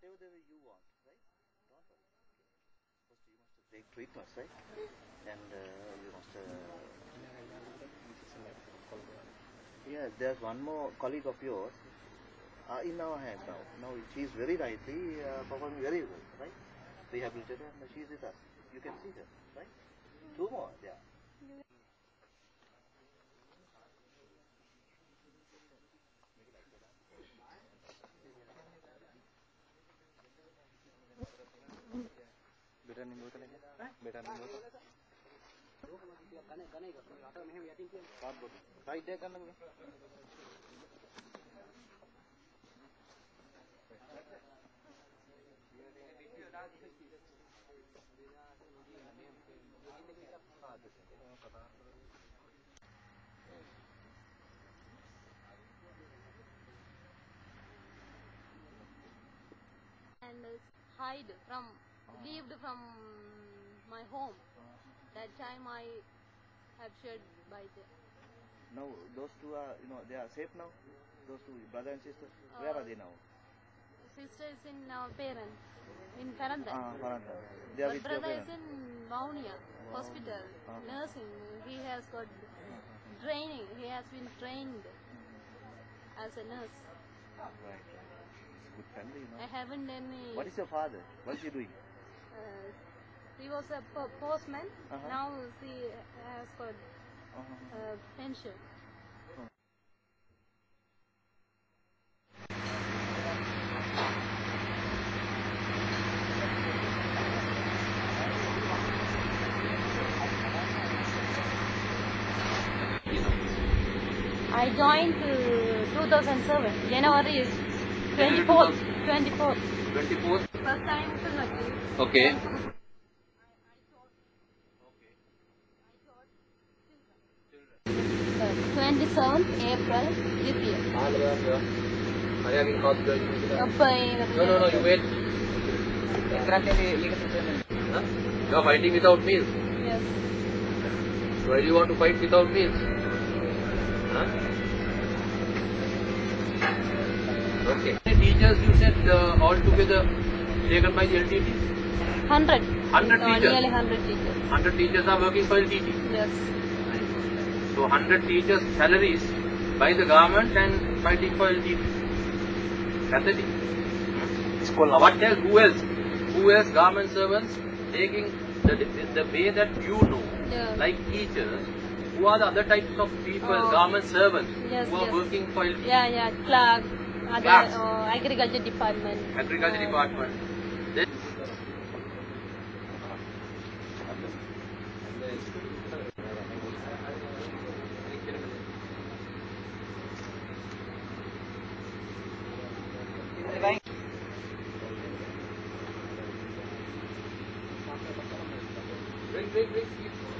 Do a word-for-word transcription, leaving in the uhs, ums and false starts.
whatever the way you want, right? Don't worry. First you must take treatments, right? And uh, you must... Uh, yeah, there's one more colleague of yours uh, in our hands now. Now she is very nicely uh, performing very well, right? Rehabilitated and she is with us. You can see her, right? Two more, yeah. Better than you can better than you right there can and hide from lived from my home. That time I have shared by the. Now those two are, you know, they are safe now. Those two brother and sister. Uh, Where are they now? Sister is in our parents in Karanda. Ah, Karanda. They are But with brother your is in Wanni hospital, uh-huh. nursing. He has got uh-huh. training. He has been trained mm-hmm. as a nurse. Right, right. It's a good family, you know. I haven't any. What is your father? What is he doing? Uh, he was a po postman. Uh-huh. Now he has got uh-huh. uh, pension. Uh-huh. I joined uh, two thousand seven, January twenty-fourth. twenty-fourth. twenty-fourth? First time to lucky. Okay. Uh, twenty-seventh April this year. Are you having coffee? No, no, no, you wait. Huh? You are fighting without meals? Yes. Why do you want to fight without meals? Huh? Okay. The teachers you said uh, all together taken by the L T T? Hundred. Hundred uh, teachers? Nearly hundred teachers. Hundred teachers are working for L T T? Yes. So hundred teachers salaries by the government and fighting for L T T. Pathetic. Hmm? What else? Who else? Who else? Government servants taking the, the, the way that you know, yeah. like teachers. Who are the other types of people, oh. government servants, yes, who are yes. working for L T T? Yeah, yeah, clerk, other uh, agriculture department. Agriculture uh, department. Then Bring, bring, bring.